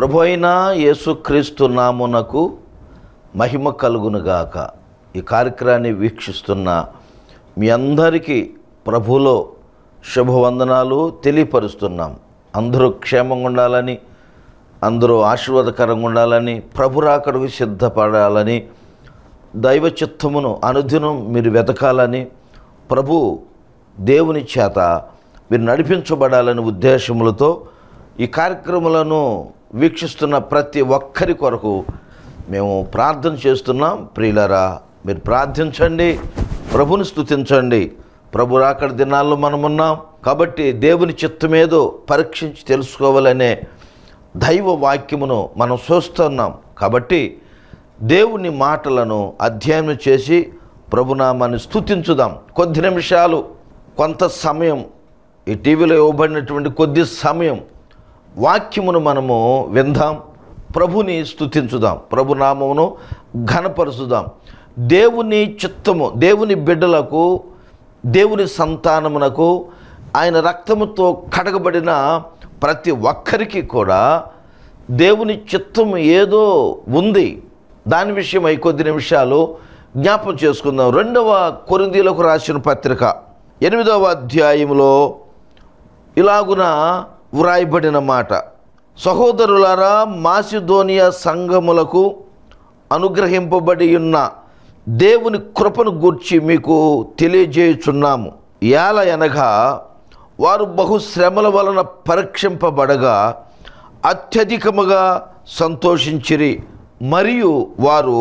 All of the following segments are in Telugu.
ప్రభు అయిన యేసుక్రీస్తు నామునకు మహిమ కలుగునుగాక. ఈ కార్యక్రమాన్ని వీక్షిస్తున్న మీ అందరికీ ప్రభులో శుభవందనాలు తెలియపరుస్తున్నాం. అందరూ క్షేమంగా ఉండాలని, అందరూ ఆశీర్వాదకరంగా ఉండాలని, ప్రభు రాకడకు సిద్ధపడాలని, దైవ చిత్తమును అనుదినం మీరు వెతకాలని, ప్రభు దేవుని చేత మీరు నడిపించబడాలని ఉద్దేశములతో ఈ కార్యక్రమాలను వీక్షిస్తున్న ప్రతి ఒక్కరి కొరకు మేము ప్రార్థన చేస్తున్నాం. ప్రియులారా, మీరు ప్రార్థించండి, ప్రభుని స్తుతించండి. ప్రభు రాకడ దినాల్లో మనమున్నాం కాబట్టి దేవుని చిత్తమేదో పరీక్షించి తెలుసుకోవాలనే దైవ వాక్యమును మనం చూస్తున్నాం. కాబట్టి దేవుని మాటలను అధ్యయనం చేసి ప్రభునామాన్ని స్తుతించుదాం. కొద్ది నిమిషాలు, కొంత సమయం, ఈ టీవీలో ఇవ్వబడినటువంటి కొద్ది సమయం వాక్యమును మనము విందాం, ప్రభుని స్తుతించుదాం, ప్రభునామమును ఘనపరుచుదాం. దేవుని చిత్తము, దేవుని బిడ్డలకు, దేవుని సంతానమునకు, ఆయన రక్తముతో కడగబడిన ప్రతి ఒక్కరికి కూడా దేవుని చిత్తము ఏదో ఉంది. దాని విషయమై కొద్ది నిమిషాలు జ్ఞాపం చేసుకుందాం. 2వ కొరింథీయులకు రాసిన పత్రిక 8వ అధ్యాయంలో ఇలాగున వ్రాయబడిన మాట: సహోదరులారా, మాసిదోనియా సంఘములకు అనుగ్రహింపబడి ఉన్న దేవుని కృపను గూర్చి మీకు తెలియజేయుచున్నాము. ఏలయనగా వారు బహుశ్రమల వలన పరీక్షింపబడగా అత్యధికముగా సంతోషించిరి, మరియు వారు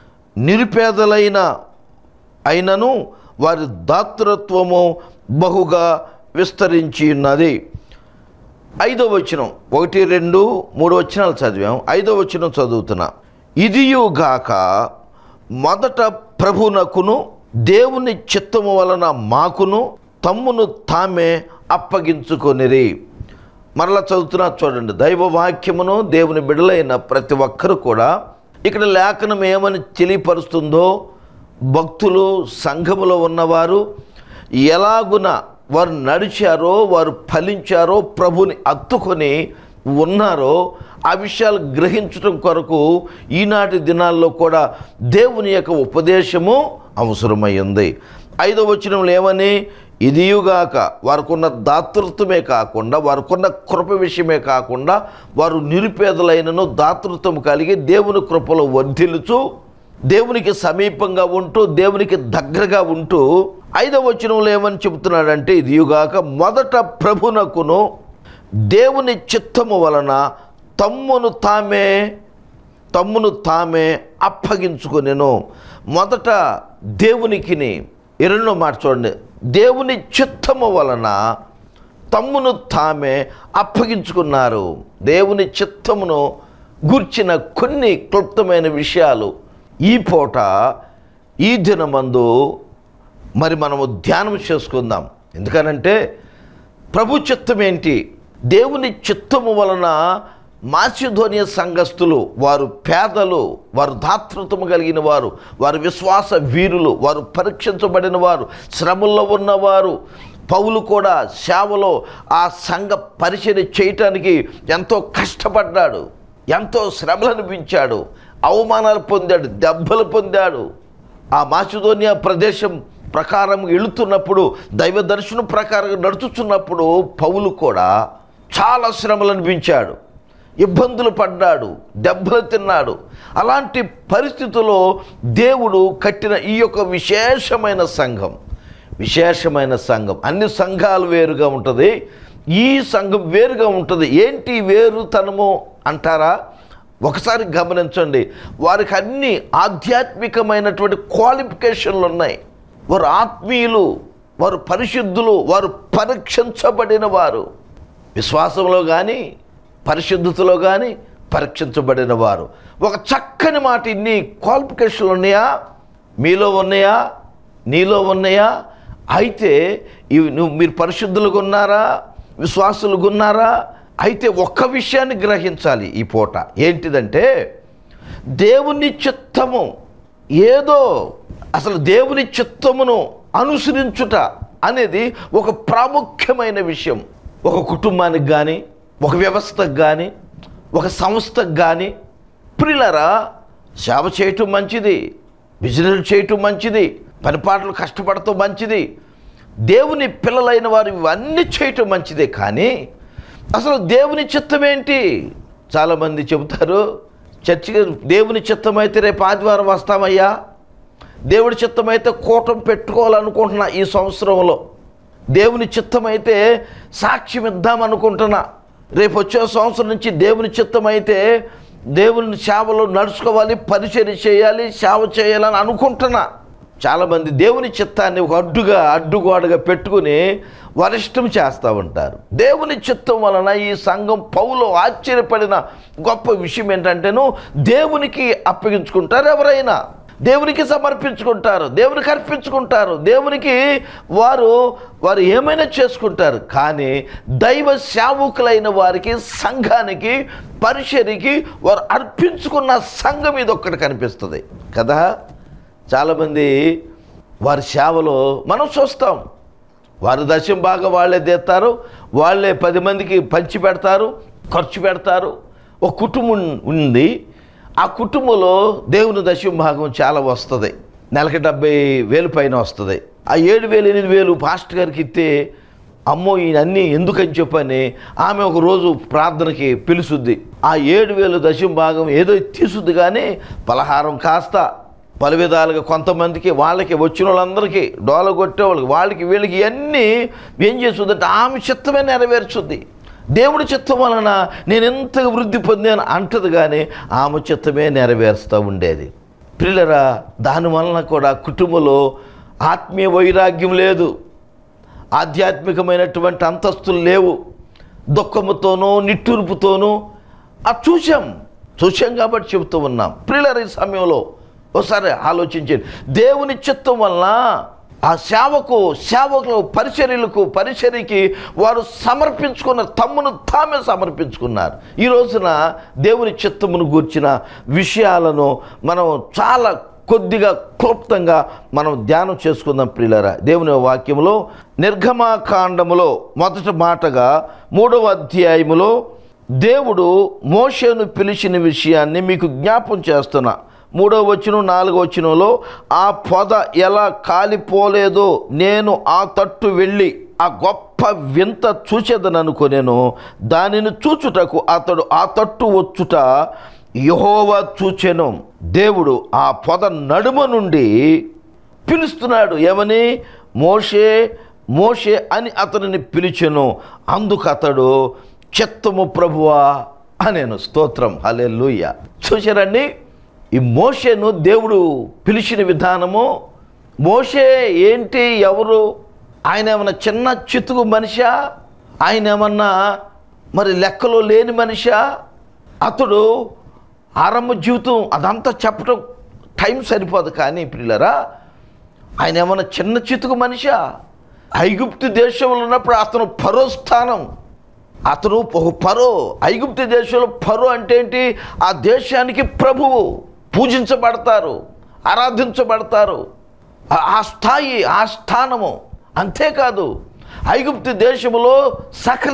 అయినను వారి దాతృత్వము బహుగా విస్తరించి ఉన్నది. 5వ వచనం, 1, 2, 3 వచనాలు చదివాం. 5వ వచనం చదువుతున్నా: ఇదియుగాక మొదట ప్రభునకును దేవుని చిత్తము వలన మాకును తమ్మును తామే అప్పగించుకొనిరి. మరలా చదువుతున్నా చూడండి. దైవ వాక్యమును దేవుని బిడ్డలైన ప్రతి ఒక్కరు కూడా ఇక్కడ లేఖనం ఏమని తెలియపరుస్తుందో, భక్తులు, సంఘములో ఉన్నవారు ఎలాగున వారు నడిచారో, వారు ఫలించారో, ప్రభుని అత్తుకొని ఉన్నారో ఆ విషయాలు గ్రహించడం కొరకు ఈనాటి దినాల్లో కూడా దేవుని యొక్క ఉపదేశము అవసరమైంది. 5వ వచనంలో ఏమని? ఇదియుగాక వారికున్న దాతృత్వమే కాకుండా, వారికున్న కృప విషయమే కాకుండా, వారు నిరుపేదలైనను దాతృత్వం కలిగి దేవుని కృపలో వర్ధిల్లుచు, దేవునికి సమీపంగా ఉంటూ, దేవునికి దగ్గరగా ఉంటూ 5వ వచనంలో ఏమని చెబుతున్నాడంటే, ఇదియుగాక మొదట ప్రభునకును దేవుని చిత్తము వలన తమ్మును తామే అప్పగించుకొనెను. మొదట దేవునికిని, 2వ మాట చూడండి, దేవుని చిత్తము వలన తమ్మును తామే అప్పగించుకున్నారు. దేవుని చిత్తమును గూర్చిన కొన్ని క్లుప్తమైన విషయాలు ఈ పూట, ఈ దినమందు మరి మనము ధ్యానం చేసుకుందాం. ఎందుకనంటే ప్రభు చిత్తం ఏంటి? దేవుని చిత్తము వలన మాసిదోనియా సంఘస్థులు, వారు పేదలు, వారు దాతృత్వము కలిగిన వారు, వారు విశ్వాస వీరులు, వారు పరీక్షించబడిన వారు, శ్రమల్లో ఉన్నవారు. పౌలు కూడా సేవలో ఆ సంఘ పరిచర్య చేయటానికి ఎంతో కష్టపడ్డాడు, ఎంతో శ్రమలు అనిపించాడు, అవమానాలు పొందాడు, దెబ్బలు పొందాడు. ఆ మాసిదోనియా ప్రదేశం ప్రకారం వెళుతున్నప్పుడు, దైవ దర్శనం ప్రకారం నడుచుచున్నప్పుడు పౌలు కూడా చాలా శ్రమలు అనిపించాడు, ఇబ్బందులు పడ్డాడు, దెబ్బలు తిన్నాడు. అలాంటి పరిస్థితుల్లో దేవుడు కట్టిన ఈ యొక్క విశేషమైన సంఘం, అన్ని సంఘాలు వేరుగా ఉంటుంది, ఈ సంఘం వేరుగా ఉంటుంది. ఏంటి వేరుతనము అంటారా? ఒకసారి గమనించండి. వారికి అన్ని ఆధ్యాత్మికమైనటువంటి క్వాలిఫికేషన్లు ఉన్నాయి. వారు ఆత్మీయులు, వారు పరిశుద్ధులు, వారు పరీక్షించబడిన వారు. విశ్వాసంలో కానీ, పరిశుద్ధతలో కానీ పరీక్షించబడిన వారు. ఒక చక్కని మాట, ఇన్ని క్వాలిఫికేషన్లు ఉన్నాయా? మీలో ఉన్నాయా? నీలో ఉన్నాయా? అయితే మీరు పరిశుద్ధులుగా ఉన్నారా? విశ్వాసులుగా ఉన్నారా? అయితే ఒక్క విషయాన్ని గ్రహించాలి ఈ పూట. ఏంటిదంటే, దేవుని చిత్తము ఏదో, అసలు దేవుని చిత్తమును అనుసరించుట అనేది ఒక ప్రాముఖ్యమైన విషయం. ఒక కుటుంబానికి కానీ, ఒక వ్యవస్థకు కానీ, ఒక సంస్థకు కానీ ప్రియులారా సేవ చేయటం మంచిది, బిజినెస్ చేయటం మంచిది, పనిపాట్లు కష్టపడటం మంచిది, దేవుని పిల్లలైన వారు ఇవన్నీ చేయటం మంచిదే. కానీ అసలు దేవుని చిత్తం ఏంటి? చాలామంది చెబుతారు, చర్చికి దేవుని చిత్తం అయితే రేపు ఆదివారం వస్తామయ్యా, దేవుని చిత్తం అయితే కూటం పెట్టుకోవాలనుకుంటున్నా, ఈ సంవత్సరంలో దేవుని చిత్తం అయితే సాక్ష్యం ఇద్దామనుకుంటున్నా, రేపు వచ్చే సంవత్సరం నుంచి దేవుని చిత్తం అయితే దేవుని సేవలో నడుచుకోవాలి, పరిచర్య చేయాలి, సేవ చేయాలని అనుకుంటున్నా. చాలామంది దేవుని చిత్తాన్ని ఒక అడ్డుగోడగా పెట్టుకుని వరిష్టం చేస్తూ ఉంటారు. దేవుని చిత్తం వలన ఈ సంఘం పౌలు ఆశ్చర్యపడిన గొప్ప విషయం ఏంటంటేను, దేవునికి అప్పగించుకుంటారు, ఎవరైనా దేవునికి సమర్పించుకుంటారు, దేవునికి అర్పించుకుంటారు, దేవునికి వారు ఏమైనా చేసుకుంటారు. కానీ దైవ సేవకులైన వారికి, సంఘానికి, పరిచర్యకి వారు అర్పించుకున్న సంఘం ఇది ఒక్కటి కనిపిస్తుంది కదా. చాలామంది వారి సేవలో మనం చూస్తాం, వారి దశం బాగా వాళ్ళే తీస్తారు, వాళ్ళే 10 మందికి పంచి పెడతారు, ఖర్చు పెడతారు. ఒక కుటుంబం ఉంది, ఆ కుటుంబంలో దేవుని దశం భాగం చాలా వస్తుంది, నెలకి 70,000 పైన వస్తుంది. ఆ 7,000 8,000 పాస్టర్ గారికి ఇస్తే, అమ్మో ఈయనన్నీ ఎందుకని చెప్పని ఆమె ఒక రోజు ప్రార్థనకి పిలుచుద్ది. ఆ 7,000 దశం భాగం ఏదో తీసుద్ది, కానీ పలహారం కాస్త పలు విధాలుగా కొంతమందికి, వాళ్ళకి వచ్చిన వాళ్ళందరికీ, డోల కొట్టేవాళ్ళకి, వాళ్ళకి వీళ్ళకి ఇవన్నీ ఏం చేస్తుందంటే ఆమె చిత్తమే నెరవేర్చుద్ది. దేవుడి చిత్తం వలన నేను ఎంతగా వృద్ధి పొందాను అంటది, కానీ ఆమె చిత్తమే నెరవేరుస్తూ ఉండేది. ప్రియులరా, దానివలన కూడా కుటుంబంలో ఆత్మీయ వైరాగ్యం లేదు, ఆధ్యాత్మికమైనటువంటి అంతస్తులు లేవు, దుఃఖముతోనూ నిట్టూర్పుతోనూ చూసాం కాబట్టి చెబుతూ ఉన్నాం. ప్రియులరా, ఈ సమయంలో ఒకసారి ఆలోచించండి. దేవుని చిత్తం వలన ఆ సేవకులు పరిచర్యకి వారు సమర్పించుకున్నారు, తమ్మును తామే సమర్పించుకున్నారు. ఈ రోజున దేవుని చిత్తమును గూర్చిన విషయాలను మనం చాలా కొద్దిగా క్లుప్తంగా మనం ధ్యానం చేసుకుందాం. ప్రియులారా, దేవుని వాక్యములో నిర్గమకాండములో మొదటి మాటగా 3వ అధ్యాయములో దేవుడు మోషేను పిలిచిన విషయాన్ని మీకు జ్ఞాపం చేస్తున్నా. 3వ వచనం 4వ వచనంలో, ఆ పొద ఎలా కాలిపోలేదో నేను ఆ తట్టు వెళ్ళి ఆ గొప్ప వింత చూచేదననుకొనెను. దానిని చూచుటకు అతడు ఆ తట్టు వచ్చుట యెహోవా చూచెను. దేవుడు ఆ పొద నడుమ నుండి పిలుస్తున్నాడు. ఏమని? మోషే మోషే అని అతనిని పిలిచెను. అందుకు అతడు చిత్తము ప్రభువా అనేను. స్తోత్రం, హల్లెలూయా. చూశారండి, ఈ మోషేను దేవుడు పిలిచిన విధానము. మోషే ఏంటి, ఎవరు? ఆయన ఏమన్నా చిన్న చితుకు మనిషా? ఆయన ఏమన్నా మరి లెక్కలో లేని మనిషా? అతడు ఆరంభ జీవితం అదంతా చెప్పడం టైం సరిపోదు. కానీ ప్రియులరా, ఆయన ఏమన్నా చిన్న చితుకు మనిషా? ఐగుప్తు దేశంలో ఉన్నప్పుడు అతను ఫరో స్థానం, అతను ఫరో. ఐగుప్తు దేశంలో ఫరో అంటే ఏంటి? ఆ దేశానికి ప్రభువు, పూజించబడతారు, ఆరాధించబడతారు. ఆ స్థాయి, ఆ స్థానము. అంతేకాదు, ఐగుప్తు దేశములో సకల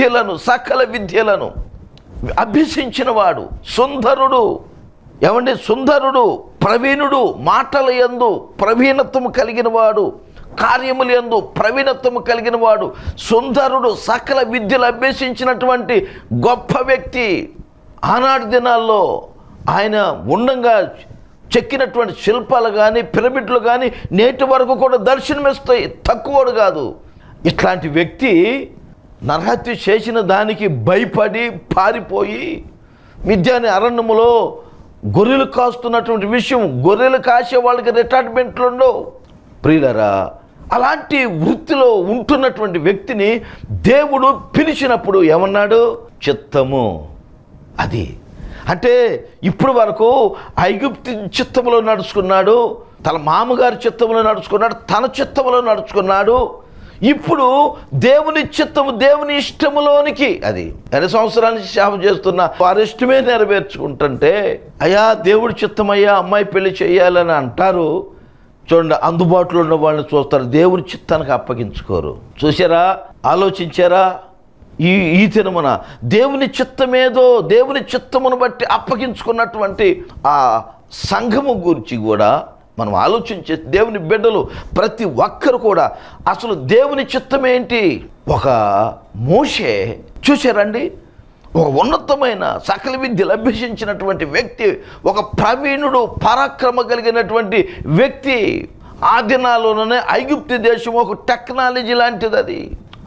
విద్యలను అభ్యసించినవాడు, సుందరుడు. ఏమండి? సుందరుడు, ప్రవీణుడు, మాటల యందు ప్రవీణత్వము కలిగిన వాడు, కార్యముల యందు ప్రవీణత్వము కలిగిన వాడు, సుందరుడు, సకల విద్యలు అభ్యసించినటువంటి గొప్ప వ్యక్తి. ఆనాటి దినాల్లో ఆయన ఉండంగా చెక్కినటువంటి శిల్పాలు కానీ, పిరమిడ్లు కానీ నేటి వరకు కూడా దర్శనమిస్తాయి, తక్కువడు కాదు. ఇట్లాంటి వ్యక్తి నరహత్య చేసిన దానికి భయపడి పారిపోయి మిద్యాని అరణ్యములో గొర్రెలు కాస్తున్నటువంటి విషయం, గొర్రెలు కాసే వాళ్ళకి రిటైర్మెంట్లు ఉండవు. ప్రియులరా, అలాంటి వృత్తిలో ఉంటున్నటువంటి వ్యక్తిని దేవుడు పిలిచినప్పుడు ఏమన్నాడు? చిత్తము. అది అంటే ఇప్పుడు వరకు ఐగుప్తు చిత్తములో నడుచుకున్నాడు, తన మామగారి చిత్తములో నడుచుకున్నాడు, తన చిత్తములో నడుచుకున్నాడు. ఇప్పుడు దేవుని చిత్తము, దేవుని ఇష్టములోనికి, అది ఎన్ని సంవత్సరాల నుంచి సేవ చేస్తున్నా వారి ఇష్టమే నెరవేర్చుకుంటుంటే, అయ్యా దేవుడి చిత్తం అయ్యా అమ్మాయి పెళ్లి చేయాలని అంటారు. చూడండి, అందుబాటులో ఉన్న వాళ్ళని చూస్తారు, దేవుని చిత్తానికి అప్పగించుకోరు. చూసారా? ఆలోచించారా? ఈ దినమున దేవుని చిత్తమేదో దేవుని చిత్తమును బట్టి అప్పగించుకున్నటువంటి ఆ సంఘము గురించి కూడా మనం ఆలోచించే దేవుని బిడ్డలు ప్రతి ఒక్కరు కూడా అసలు దేవుని చిత్తం ఏంటి? ఒక మోషే చూశారండి, ఒక ఉన్నతమైన సకల విద్యలు అభ్యసించినటువంటి వ్యక్తి, ఒక ప్రవీణుడు, పరాక్రమ కలిగినటువంటి వ్యక్తి. ఆ దినాల్లోనే ఐగుప్తు దేశం ఒక టెక్నాలజీ లాంటిది అది.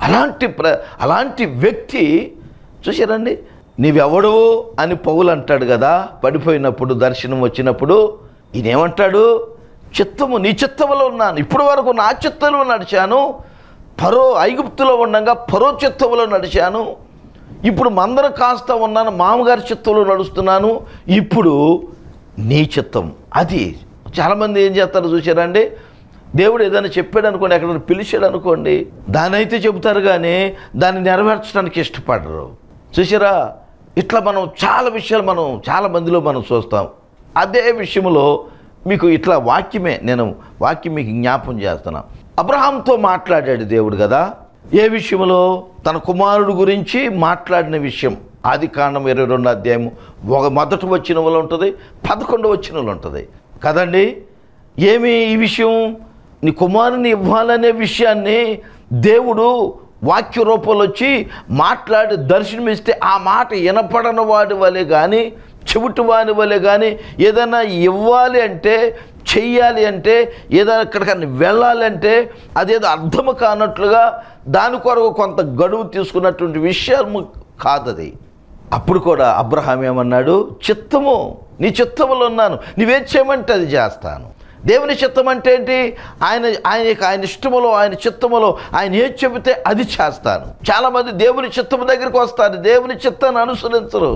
అలాంటి వ్యక్తి చూశారండి, నీవెవడు అని పౌలు అంటాడు కదా పడిపోయినప్పుడు, దర్శనం వచ్చినప్పుడు. ఈయనేమంటాడు? చిత్తము, నీ చిత్తములో ఉన్నాను, ఇప్పటి వరకు నా చిత్తంలో నడిచాను, ఐగుప్తులో ఉండగా ఫరో చిత్తములో నడిచాను, ఇప్పుడు మందర కాస్త ఉన్నాను, మామగారి చిత్తంలో నడుస్తున్నాను, ఇప్పుడు నీ చిత్తం. అది చాలామంది ఏం చేస్తారో చూశారండి, దేవుడు ఏదైనా చెప్పాడు అనుకోండి, ఎక్కడైనా పిలిచాడు అనుకోండి, దాని అయితే చెబుతారు కానీ దాన్ని నెరవేర్చడానికి ఇష్టపడరు. చూసారా? ఇట్లా మనం చాలా విషయాలు చాలా మందిలో మనం చూస్తాం. అదే విషయంలో మీకు ఇట్లా వాక్యం మీకు జ్ఞాపం చేస్తున్నా. అబ్రహాంతో మాట్లాడాడు దేవుడు కదా, ఏ విషయంలో? తన కుమారుడు గురించి మాట్లాడిన విషయం. ఆదికాండం 22వ అధ్యాయము మొదటి వచనంలో ఉంటుంది, 11వ వచనంలో ఉంటుంది కదండి. ఏమి ఈ విషయం? నీ కుమారుని ఇవ్వాలనే విషయాన్ని దేవుడు వాక్య రూపంలో వచ్చి మాట్లాడి దర్శనమిస్తే ఆ మాట వినపడని వాడి వలె కానీ, చెవిటి వాడి వలె కానీ, ఏదైనా ఇవ్వాలి అంటే, చెయ్యాలి అంటే, ఏదైనా ఎక్కడికన్నా వెళ్ళాలి అంటే అదేదో అర్థం కానట్లుగా దాని కొరకు కొంత గడువు తీసుకున్నటువంటి విషయం కాదది. అప్పుడు కూడా అబ్రహాం ఏమన్నాడు? చిత్తము, నీ చిత్తములో ఉన్నాను, నువ్వేం చేయమంటే అది చేస్తాను. దేవుని చిత్తం అంటే ఏంటి? ఆయన ఇష్టములో, ఆయన చిత్తములో ఆయన ఏది చెబితే అది చేస్తాను. చాలామంది దేవుని చిత్తము దగ్గరికి వస్తారు, దేవుని చిత్తాన్ని అనుసరించరు.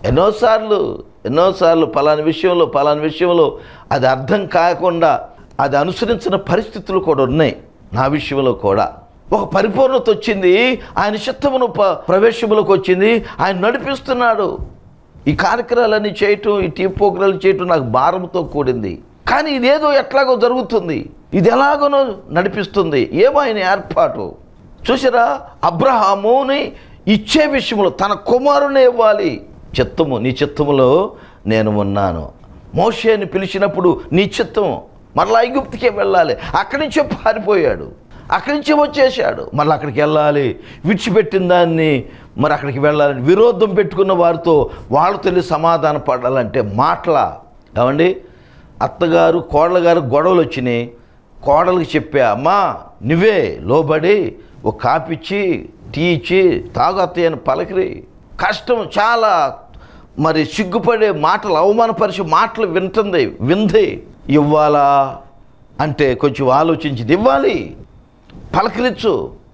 ఎన్నోసార్లు పలానా విషయంలో అది అర్థం కాకుండా అది అనుసరించిన పరిస్థితులు కూడా ఉన్నాయి. నా విషయంలో కూడా ఒక పరిపూర్ణత వచ్చింది, ఆయన చిత్తమును ప్రవేశంలోకి వచ్చింది, ఆయన నడిపిస్తున్నాడు. ఈ కార్యక్రమాలన్నీ చేయటం, ఈ టీ ప్రోగ్రాలు చేయటం నాకు భారంతో కూడింది, కానీ ఇదేదో ఎట్లాగో జరుగుతుంది, ఇది ఎలాగోనో నడిపిస్తుంది. ఏమో ఆయన ఏర్పాటు. చూసారా? అబ్రహాముని ఇచ్చే విషయంలో తన కుమారుని ఇవ్వాలి. చిత్తము, నీ చిత్తములో నేను ఉన్నాను. మోషేని పిలిచినప్పుడు నీ చిత్తము, మరలా ఐగుప్తుకే వెళ్ళాలి, అక్కడి నుంచే పారిపోయాడు, అక్కడి నుంచే వచ్చేసాడు, మళ్ళీ అక్కడికి వెళ్ళాలి, విడిచిపెట్టిన దాన్ని మరి అక్కడికి వెళ్ళాలని విరోధం పెట్టుకున్న వారితో వాళ్ళతో సమాధాన పడాలంటే మాటలా? ఏమండి, అత్తగారు కోడలుగారు గొడవలు వచ్చినాయి, కోడలికి చెప్పా, అమ్మా నువ్వే లోబడి ఒక కాపీ ఇచ్చి టీ ఇచ్చి తాగు అత్తయ్య అని పలకరి. కష్టం, చాలా మరి సిగ్గుపడే మాటలు, అవమానపరిచే మాటలు వింది. ఇవ్వాలా అంటే కొంచెం ఆలోచించింది, ఇవ్వాలి, పలకరించు.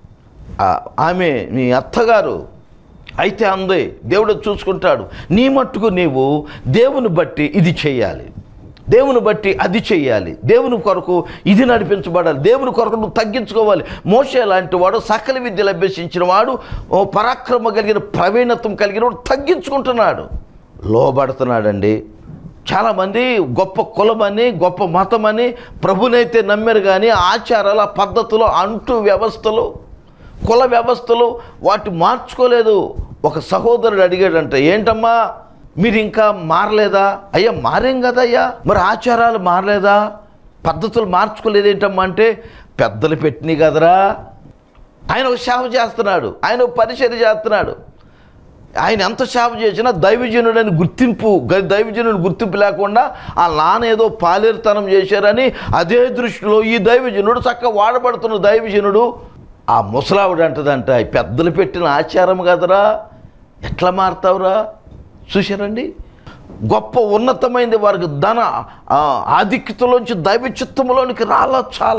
ఆమె నీ అత్తగారు అయితే అంది, దేవుడు చూసుకుంటాడు. నీ మట్టుకు నీవు దేవుని బట్టి ఇది చేయాలి, దేవుని బట్టి అది చెయ్యాలి, దేవుని కొరకు ఇది నడిపించబడాలి, దేవుని కొరకు నువ్వు తగ్గించుకోవాలి. మోషే లాంటి వాడు, సకల విద్యలు అభ్యసించిన వాడు, పరాక్రమ కలిగిన ప్రవీణత్వం కలిగిన వాడు తగ్గించుకుంటున్నాడు, లోబడుతున్నాడండి. చాలామంది గొప్ప కులమని, గొప్ప మతమని ప్రభునైతే నమ్మారు కానీ ఆచారాలు, పద్ధతులు, అంటూ వ్యవస్థలు, కుల వ్యవస్థలు వాటి మార్చుకోలేదు. ఒక సహోదరుడు అడిగాడంట, ఏంటమ్మా మీరు ఇంకా మారలేదా? అయ్యా మారేం కదయ్యా, మరి ఆచారాలు మారలేదా, పద్ధతులు మార్చుకోలేదేంటమ్మా అంటే, పెద్దలు పెట్టినాయి కదరా. ఆయన ఒక సేవ చేస్తున్నాడు, ఆయన ఒక పరిచర్య చేస్తున్నాడు. ఆయన ఎంత సేవ చేసినా దైవజనుడని గుర్తింపు లేకుండా ఆ నాన్న ఏదో పాలేరుతనం చేశారని అదే దృష్టిలో ఈ దైవజనుడు చక్కగా వాడబడుతున్న దైవజనుడు ఆ ముసలావిడ అంటదంట, పెద్దలు పెట్టిన ఆచారం కదరా, ఎట్లా మారుతావురా? చూశారండి, గొప్ప ఉన్నతమైంది వారికి ధన ఆధిక్యతలోంచి దైవ చిత్తములోనికి రాలా.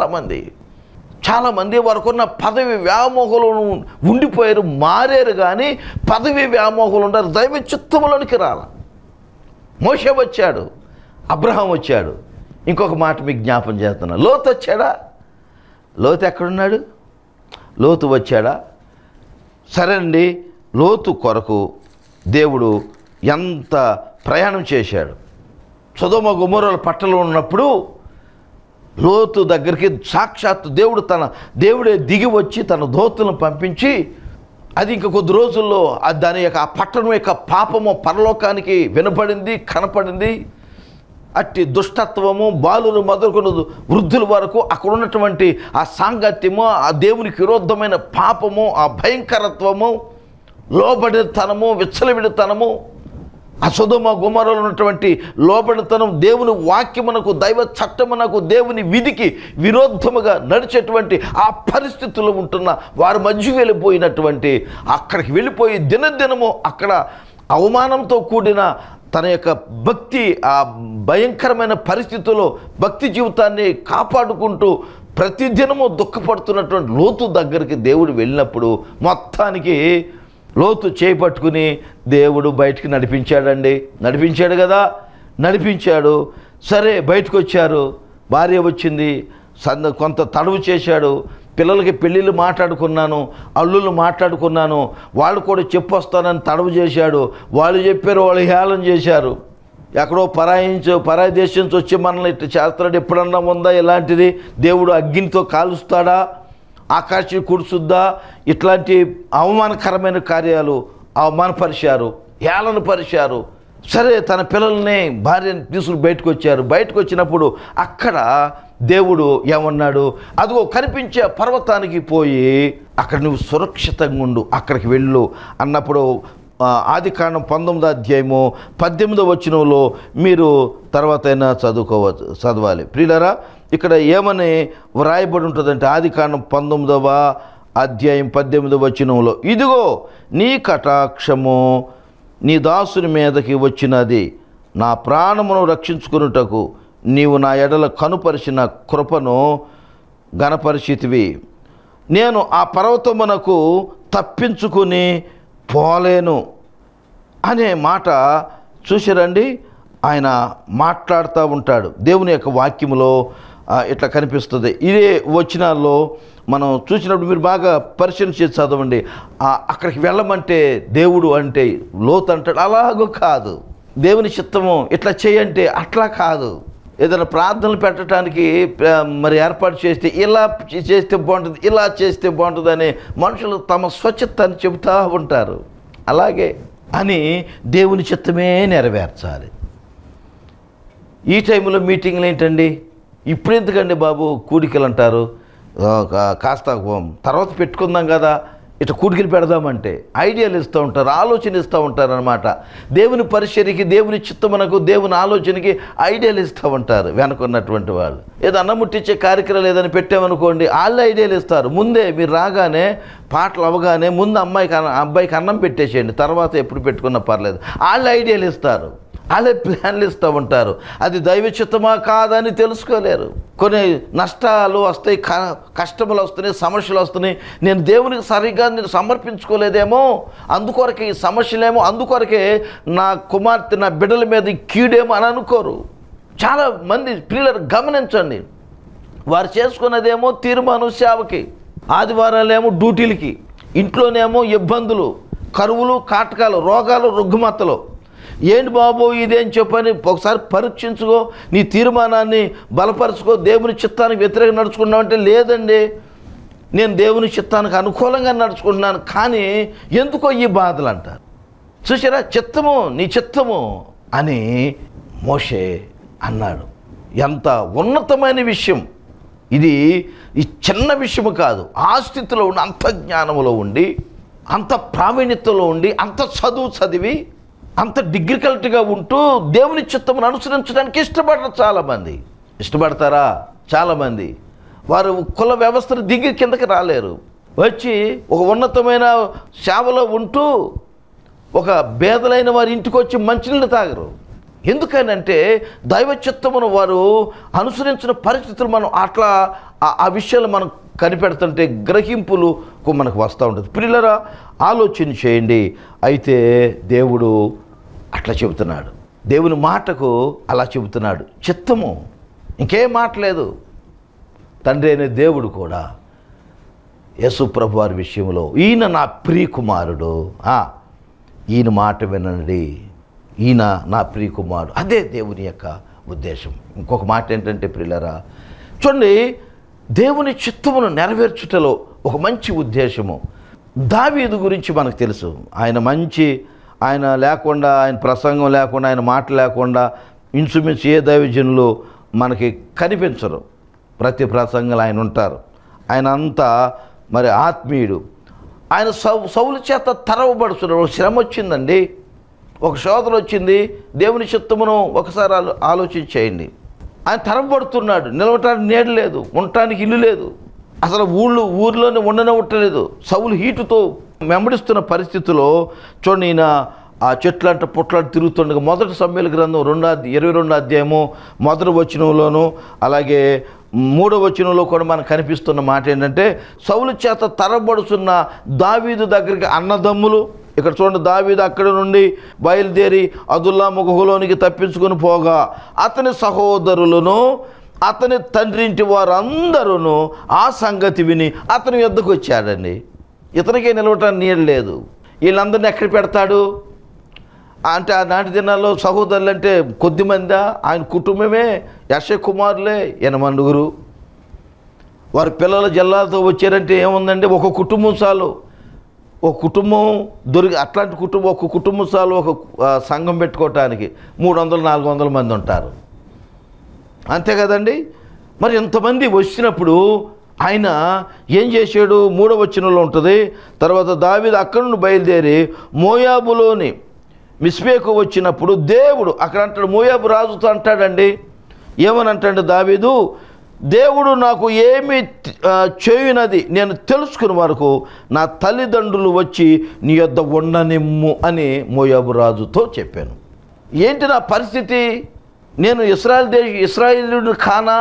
చాలామంది వారికి ఉన్న పదవి వ్యామోహంలో ఉండిపోయారు, మారారు కానీ పదవి వ్యామోహంలో ఉంటారు, దైవ చిత్తములోనికి రాలా. మోషే వచ్చాడు, అబ్రహాం వచ్చాడు. ఇంకొక మాట మీకు జ్ఞాపం చేస్తున్నా, లోతు వచ్చాడా? లోతు ఎక్కడున్నాడు? లోతు వచ్చాడా? సరేనండి, లోతు కొరకు దేవుడు ఎంత ప్రయాణం చేశాడు. సొదొమ గొమొర్రాల పట్టణంలో ఉన్నప్పుడు లోతు దగ్గరికి సాక్షాత్తు దేవుడే దిగి వచ్చి తన దూతలను పంపించి అది ఇంక కొద్ది రోజుల్లో దాని యొక్క ఆ పట్టణం యొక్క పాపము పరలోకానికి వినపడింది, కనపడింది. అట్టి దుష్టత్వము బాలురు మొదలుకొని వృద్ధుల వరకు అక్కడ ఉన్నటువంటి ఆ సాంగత్యము, ఆ దేవునికి విరోధమైన పాపము, ఆ భయంకరత్వము, లోబడితనము, విచ్చలవిడితనము, ఆ సొదొమ గొమొర్రాలో ఉన్నటువంటి లోబడితనం, దేవుని వాక్యమునకు, దైవ చట్టమునకు, దేవుని విధికి విరోధముగా నడిచేటువంటి ఆ పరిస్థితుల్లో ఉంటున్న వారి మధ్య వెళ్ళిపోయినటువంటి, అక్కడికి వెళ్ళిపోయి దినదినము అక్కడ అవమానంతో కూడిన తన యొక్క భక్తి, ఆ భయంకరమైన పరిస్థితుల్లో భక్తి జీవితాన్ని కాపాడుకుంటూ ప్రతిదినము దుఃఖపడుతున్నటువంటి లోతు దగ్గరికి దేవుడు వెళ్ళినప్పుడు మొత్తానికి లోతు చేపట్టుకుని దేవుడు బయటికి నడిపించాడు కదా, నడిపించాడు. సరే, బయటకు వచ్చారు, భార్య వచ్చింది, కొంత తడువు చేశాడు. పిల్లలకి పెళ్ళిళ్ళు మాట్లాడుకున్నాను, అల్లుళ్ళు మాట్లాడుకున్నాను, వాళ్ళు కూడా చెప్పొస్తానని తడవు చేశాడు. వాళ్ళు చెప్పారు, వాళ్ళు హేళన చేశారు. ఎక్కడో పరాయి దేశం నుంచి వచ్చి మనల్ని ఇట్లా చేస్తాడు, ఎప్పుడన్నా ఉందా ఇలాంటిది? దేవుడు అగ్నితో కాలుస్తాడా, ఆకాశం కుడుచుద్దా? ఇట్లాంటి అవమానకరమైన కార్యాలు అవమానపరిచారు, హేళన పరిచారు. సరే, తన పిల్లల్ని, భార్యని తీసుకుని బయటకు వచ్చినప్పుడు అక్కడ దేవుడు ఏమన్నాడు? అదిగో కనిపించే పర్వతానికి పోయి అక్కడ నువ్వు సురక్షితంగా ఉండు, అక్కడికి వెళ్ళు అన్నప్పుడు ఆదికాండం 19వ అధ్యాయము 18వ వచనంలో మీరు తర్వాత అయినా చదవాలి ప్రియులారా. ఇక్కడ ఏమని వ్రాయబడి ఉంటుందంటే ఆదికాండం 19వ అధ్యాయం 18వ వచనంలో, ఇదిగో నీ కటాక్షము నీ దాసుని మీదకి వచ్చినది, నా ప్రాణమును రక్షించుకొనుటకు నీవు నా ఎడల కనుపరిచిన కృపను గణపరిచితివి. నేను ఆ పర్వతమునకు తప్పించుకుని పోలేను అనే మాట చూసారండి. ఆయన మాట్లాడుతూ ఉంటాడు. దేవుని యొక్క వాక్యములో ఇట్లా కనిపిస్తుంది. ఇదే వచనాల్లో మనం చూసినప్పుడు మీరు బాగా పరిశీలన చేసి చదవండి. అక్కడికి వెళ్ళమంటే దేవుడు అంటే లోతు అంటాడు, అలాగూ కాదు. దేవుని చిత్తము ఇట్లా చేయంటే అట్లా కాదు. ఏదైనా ప్రార్థనలు పెట్టడానికి మరి ఏర్పాటు చేస్తే ఇలా చేస్తే బాగుంటుంది, ఇలా చేస్తే బాగుంటుంది అని మనుషులు తమ స్వచిత్తాన్ని చెబుతూ ఉంటారు. అలాగే అని దేవుని చిత్తమే నెరవేర్చాలి. ఈ టైంలో మీటింగ్లు ఏంటండి, ఇప్పుడు ఎందుకండి బాబు కూడికలు అంటారు, కాస్త తర్వాత పెట్టుకుందాం కదా, ఇట్లా కూడికలు పెడదామంటే ఐడియాలు ఇస్తూ ఉంటారు, ఆలోచన ఇస్తూ ఉంటారు అనమాట. దేవుని పరిచర్యకి, దేవుని చిత్తమునకు, దేవుని ఆలోచనకి ఐడియాలు ఇస్తూ ఉంటారు వెనుకున్నటువంటి వాళ్ళు. ఏదో అన్నం ముట్టించే కార్యక్రమాలు ఏదైనా పెట్టామనుకోండి, వాళ్ళు ఐడియాలు ఇస్తారు. ముందే మీరు రాగానే, పాటలు అవగానే ముందు అబ్బాయికి అన్నం పెట్టేసేయండి, తర్వాత ఎప్పుడు పెట్టుకున్నా పర్లేదు. వాళ్ళు ఐడియాలు ఇస్తారు, వాళ్ళే ప్లాన్లు ఇస్తూ ఉంటారు. అది దైవ చిత్తమా కాదని తెలుసుకోలేరు. కొన్ని నష్టాలు వస్తాయి, కష్టములు వస్తున్నాయి, సమస్యలు వస్తున్నాయి. నేను దేవునికి సరిగ్గా నేను సమర్పించుకోలేదేమో, అందుకొరకే ఈ సమస్యలేమో, అందుకొరకే నా కుమార్తె, నా బిడ్డల మీద కీడేమో అని అనుకోరు. చాలా మంది పిల్లలు గమనించండి, వారు చేసుకున్నదేమో తీర్మానం సేవకి, ఆదివారాలేమో డ్యూటీలకి, ఇంట్లోనేమో ఇబ్బందులు, కరువులు, కాటకాలు, రోగాలు, రుగ్మతలు. ఏంటి బాబు ఇదేం చెప్పని ఒకసారి పరీక్షించుకో, నీ తీర్మానాన్ని బలపరుచుకో. దేవుని చిత్తానికి వ్యతిరేకంగా నడుచుకున్నావంటే లేదండి, నేను దేవుని చిత్తానికి అనుకూలంగా నడుచుకుంటున్నాను, కానీ ఎందుకో ఈ బాధలు అంటారు. చూసారా, చిత్తము నీ చిత్తము అని మోషే అన్నాడు. ఎంత ఉన్నతమైన విషయం ఇది! ఈ చిన్న విషయము కాదు. ఆ స్థితిలో ఉండి, అంత జ్ఞానంలో ఉండి, అంత ప్రావీణ్యతలో ఉండి, అంత చదువు చదివి, అంత డిగ్రికల్ట్గా ఉంటూ దేవుని చిత్తమును అనుసరించడానికి ఇష్టపడరు చాలామంది. ఇష్టపడతారా? చాలామంది వారు కుల వ్యవస్థను దిగి కిందకి రాలేరు. వచ్చి ఒక ఉన్నతమైన సేవలో ఉంటూ ఒక పేదలైన వారి ఇంటికి వచ్చి మంచినీళ్ళు తాగరు. ఎందుకనంటే దైవ చిత్తమును వారు అనుసరించిన పరిస్థితులు మనం అట్లా ఆ విషయాలు మనం కనిపెడుతుంటే గ్రహింపులకు మనకు వస్తూ ఉంటుంది. పిల్లరా, ఆలోచన చేయండి. అయితే దేవుడు అట్లా చెబుతున్నాడు, దేవుని మాటకు అలా చెబుతున్నాడు. చిత్తము, ఇంకేం మాటలేదు. తండ్రి అయిన దేవుడు కూడా యేసు ప్రభు వారి విషయంలో, ఈయన నా ప్రియ కుమారుడు, ఈయన మాట వినండి, ఈయన నా ప్రియ కుమారుడు, అదే దేవుని యొక్క ఉద్దేశం. ఇంకొక మాట ఏంటంటే ప్రియులారా, చూడండి, దేవుని చిత్తమును నెరవేర్చుటలో ఒక మంచి ఉద్దేశము. దావీదు గురించి మనకు తెలుసు. ఆయన లేకుండా, ఆయన ప్రసంగం లేకుండా, ఆయన మాట లేకుండా ఇంచుమించు ఏ దైవజనులు మనకి కనిపించరు. ప్రతి ప్రసంగంలో ఆయన ఉంటారు. ఆయన అంతా మరి ఆత్మీయుడు. ఆయన సౌలు చేత తరవబడుతున్నాడు. శ్రమ వచ్చిందండి, ఒక శోధన వచ్చింది. దేవుని చిత్తమును ఒకసారి ఆలోచించేయండి. ఆయన తరవబడుతున్నాడు. నిలవటానికి నీడ లేదు, ఉండటానికి ఇల్లు లేదు, అసలు ఊర్లోనే ఉండనివ్వట్లేదు. సౌలు హీటుతో వెంబడిస్తున్న పరిస్థితిలో చూడండి, ఈయన ఆ చెట్లంట పుట్లంట తిరుగుతుండగా మొదటి సమూయేలు గ్రంథం 22వ అధ్యాయము మొదటి వచనంలోను అలాగే 3వ వచనంలో కూడా మనకు కనిపిస్తున్న మాట ఏంటంటే, సౌలు చేత తరబడుతున్న దావీదు దగ్గరికి అన్నదమ్ములు, ఇక్కడ చూడండి, దావీదు అక్కడి నుండి బయలుదేరి అదుల్లాము గుహలోనికి తప్పించుకొని పోగా అతని సహోదరులను అతని తండ్రి ఇంటి వారందరూ ఆ సంగతి విని అతని యొద్దకు వచ్చాడండి. ఇతనికే నిలవటానికి నీరు లేదు. వీళ్ళందరినీ ఎక్కడ పెడతాడు అంటే, ఆనాటి దినాల్లో సహోదరులు అంటే కొద్దిమంది, ఆయన కుటుంబమే యెషయా కుమారులే 8 వారి పిల్లల జిల్లాలతో వచ్చారంటే ఏముందండి, ఒక కుటుంబం చాలు. ఒక కుటుంబం అట్లాంటి కుటుంబం, ఒక కుటుంబం చాలు ఒక సంఘం పెట్టుకోవటానికి 300-400 మంది ఉంటారు, అంతే కదండి. మరి ఎంతమంది వచ్చినప్పుడు ఆయన ఏం చేశాడు? 3వ వచనంలో ఉంటుంది, తర్వాత దావీదు అక్కడి నుండి బయలుదేరి మోయాబులోని మిస్పేకు వచ్చినప్పుడు దేవుడు అక్కడ అంటాడు, మోయాబు రాజుతో అంటాడండి, ఏమని అంటాడు దావీదు, దేవుడు నాకు ఏమి చేయునది నేను తెలుసుకునే వరకు నా తల్లిదండ్రులు వచ్చి నీ యొద్ద ఉండనిమ్ము అని మోయాబు రాజుతో చెప్పాను. ఏంటి నా పరిస్థితి? నేను ఇశ్రాయేలీయుడు కానా?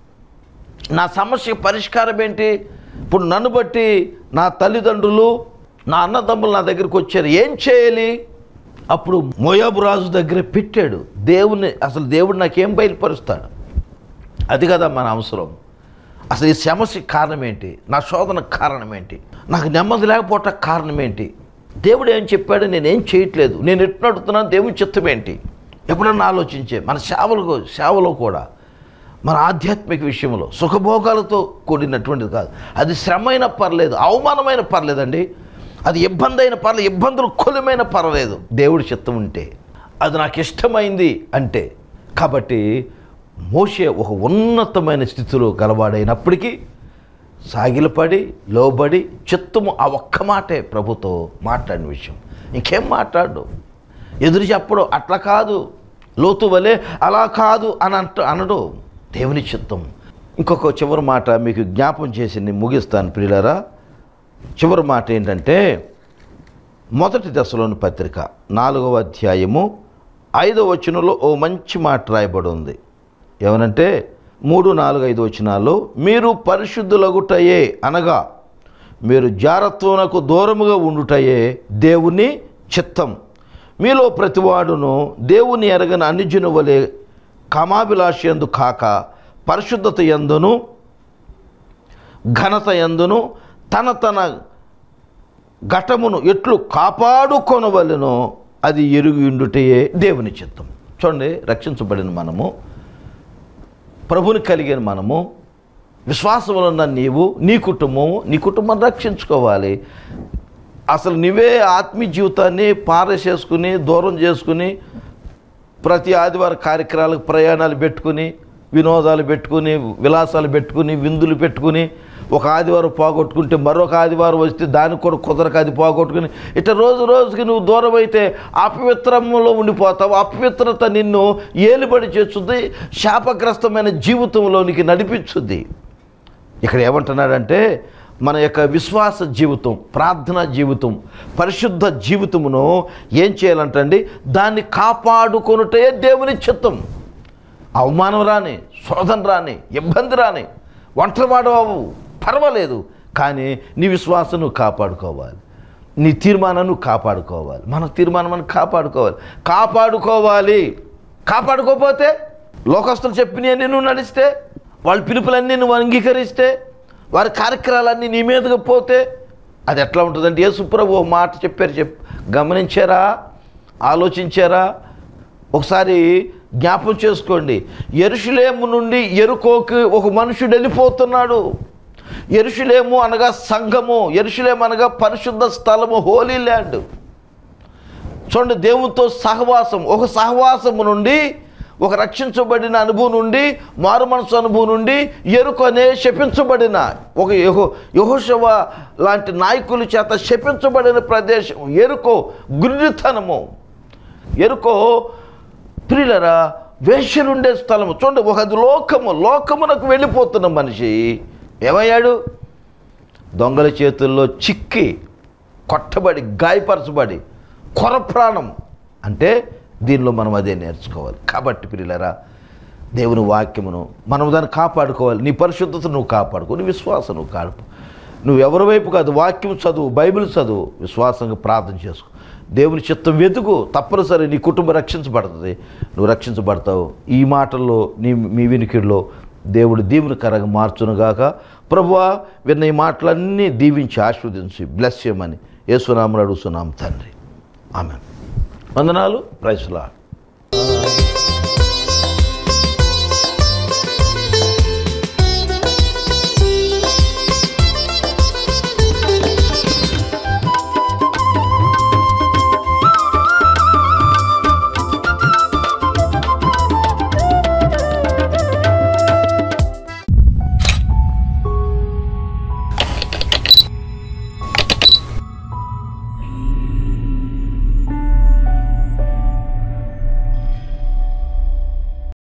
నా సమస్య పరిష్కారం ఏంటి? ఇప్పుడు నన్ను బట్టి నా తల్లిదండ్రులు, నా అన్నదమ్ములు నా దగ్గరికి వచ్చారు, ఏం చేయాలి? అప్పుడు మోయాబు రాజు దగ్గర పెట్టాడు దేవుని. అసలు దేవుడు నాకేం బయలుపరుస్తాడు? అది కదా మన అవసరం. అసలు ఈ సమస్యకి కారణం ఏంటి? నా శోధనకు కారణం ఏంటి? నాకు నెమ్మది లేకపోవటానికి కారణం ఏంటి? దేవుడు ఏం చెప్పాడు? నేనేం చేయట్లేదు, నేను ఎట్టు నడుతున్నాను, దేవుని చిత్తం ఏంటి? ఎప్పుడన్నా ఆలోచించే మన సేవలో కూడా మన ఆధ్యాత్మిక విషయంలో సుఖభోగాలతో కూడినటువంటిది కాదు. అది శ్రమైన పర్లేదు, అవమానమైన పర్లేదండి, అది ఇబ్బంది అయిన పర్లేదు, ఇబ్బందులు కొలిమైన పర్లేదు, దేవుడి చిత్తం ఉంటే, అది నాకు ఇష్టమైంది అంటే. కాబట్టి మోషే ఒక ఉన్నతమైన స్థితిలో గలవాడైనప్పటికీ సాగిలపడి లోబడి చిత్తము ఆ ఒక్క మాటే ప్రభుతో మాట్లాడిన విషయం. ఇంకేం మాట్లాడు, ఎదురు చెప్పడు, అట్లా కాదు, లోతు వలే అలా కాదు అని అనడు, దేవుని చిత్తం. ఇంకొక చివరి మాట మీకు జ్ఞాపం చేసి నేను ముగిస్తాను ప్రియులారా. చివరి మాట ఏంటంటే, మొదటి దశలోని పత్రిక 4వ అధ్యాయము 5వ వచనంలో ఓ మంచి మాట రాయబడి ఉంది. ఏమనంటే 3, 4, 5 వచనాల్లో, మీరు పరిశుద్ధులగుటయే అనగా మీరు జారత్వమునకు దూరముగా ఉండుటయే దేవుని చిత్తం. మీలో ప్రతివాడును దేవుని ఎరగని అన్యజను వలె కామాభిలాష యందు కాక పరిశుద్ధత యందును ఘనత యందును తన ఘటమును ఎట్లు కాపాడుకొనవలెనో అది ఎరుగి ఉండుటయే దేవుని చిత్తం. చూడండి, రక్షించబడిన మనము, ప్రభుని కలిగిన మనము, విశ్వాసంలో ఉన్న నీవు, నీ కుటుంబం రక్షించుకోవాలి. అసలు నువ్వే ఆత్మీయ జీవితాన్ని పారేసేసుకుని దూరం చేసుకుని ప్రతి ఆదివారం కార్యక్రమాలకు ప్రయాణాలు పెట్టుకుని, వినోదాలు పెట్టుకుని, విలాసాలు పెట్టుకుని, విందులు పెట్టుకుని, ఒక ఆదివారం పోగొట్టుకుంటే మరొక ఆదివారం వస్తే దానికి కూడా కుదరక అది పోగొట్టుకుని, ఇట్లా రోజుకి నువ్వు దూరం అయితే అపవిత్రంలో ఉండిపోతావు. అపవిత్రత నిన్ను ఏలుబడి చేస్తుంది, శాపగ్రస్తమైన జీవితంలోనికి నడిపించుద్ది. ఇక్కడ ఏమంటున్నాడంటే, మన యొక్క విశ్వాస జీవితం, ప్రార్థనా జీవితం, పరిశుద్ధ జీవితమును ఏం చేయాలంటండి, దాన్ని కాపాడుకొనుటే దేవుని చిత్తం. అవమానం రాని, శోధన రాని, ఇబ్బంది రాని, ఒంటరివాడవు పర్వాలేదు, కానీ నీ విశ్వాసం నువ్వు కాపాడుకోవాలి, నీ తీర్మానాన్ని కాపాడుకోవాలి, మన తీర్మానాన్ని కాపాడుకోవాలి. కాపాడుకోకపోతే లోకస్తులు చెప్పినవన్నీ నువ్వు నడిస్తే, వాళ్ళ పిలుపులన్నీ నువ్వు అంగీకరిస్తే, వారి కార్యక్రమాలన్నీ నీ మీదకి పోతే అది ఎట్లా ఉంటుందంటే, యేసుప్రభు ఓ మాట చెప్పారు, గమనించారా, ఆలోచించారా? ఒకసారి జ్ఞాపం చేసుకోండి. యెరూషలేము నుండి యెరికోకి ఒక మనుషుడు వెళ్ళిపోతున్నాడు. యెరూషలేము అనగా సంఘము, యెరూషలేము అనగా పరిశుద్ధ స్థలము, హోలీ ల్యాండ్. చూడండి, దేవునితో సహవాసం, ఒక సహవాసము నుండి, ఒక రక్షించబడిన అనుభవం నుండి, మారు మనసు అనుభవం నుండి, యెరికో అనే శపించబడిన ఒక యెహోషువ లాంటి నాయకుల చేత శపించబడిన ప్రదేశం యెరికో, గుర్రితనము. యెరికో ప్రియులరా వేశ్యలుండే స్థలము. చూడండి, ఒక లోకమునకు వెళ్ళిపోతున్న మనిషి ఏమయ్యాడు? దొంగల చేతుల్లో చిక్కి, కొట్టబడి, గాయపరచబడి, కొర ప్రాణం. అంటే దీనిలో మనం అదే నేర్చుకోవాలి. కాబట్టి ప్రియులారా, దేవుని వాక్యమును మనం దాన్ని కాపాడుకోవాలి. నీ పరిశుద్ధత నువ్వు కాపాడుకో, నీ విశ్వాసం నువ్వు కాపాడు. నువ్వు ఎవరి వైపు కాదు, వాక్యం చదువు, బైబిల్ చదువు, విశ్వాసంగా ప్రార్థన చేసుకో, దేవుని చిత్తం వెతుకు. తప్పనిసరి నీ కుటుంబం రక్షించబడుతుంది, నువ్వు రక్షించబడతావు. ఈ మాటల్లో మీ వినికిడిలో దేవుడు దీవెనకరంగా మార్చునుగాక. ప్రభువా, విన్న ఈ మాటలన్నీ దీవించి ఆశీర్వదించి బ్లెస్ చేయమని యేసునామములో అడుగుతున్నాం తండ్రి. ఆమేన్. వందనాలు. Praise the lord.